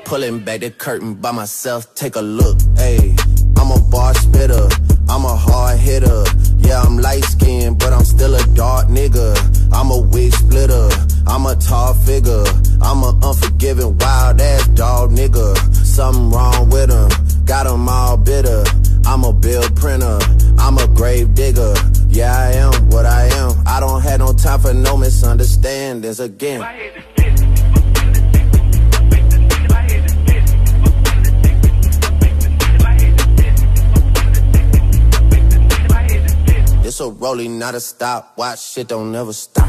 Pulling back the curtain by myself, take a look. Ayy, I'm a bar spitter, I'm a hard hitter. Yeah, I'm light skinned, but I'm still a dark nigga. I'm a wig splitter, I'm a tall figure. I'm a unforgiving, wild ass dog nigga. Something wrong with him, got him all bitter. I'm a bill printer, I'm a grave digger. Yeah, I am what I am. I don't have no time for no misunderstandings again. It's a rolling, not a stop. Watch shit don't never stop.